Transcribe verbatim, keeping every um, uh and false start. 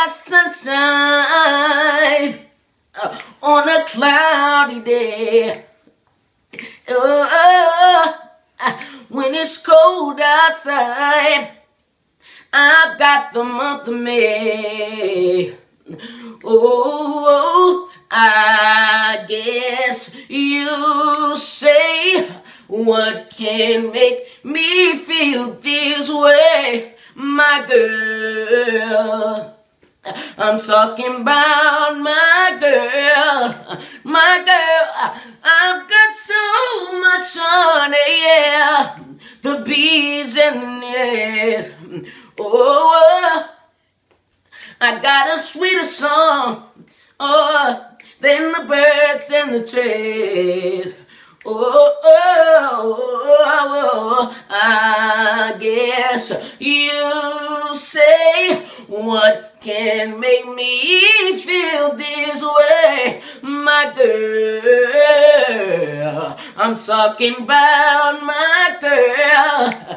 got sunshine uh, on a cloudy day. Oh, oh, uh, when it's cold outside, I've got the month of May. Oh, I guess you say, what can make me feel this way, my girl? I'm talking about my girl, my girl. I've got so much on it, yeah. The bees and the yes. Oh, I got a sweeter song, oh, than the birds and the trees. Oh, oh, oh, oh, I guess you say, what can make me feel this way, my girl? I'm talking about my girl.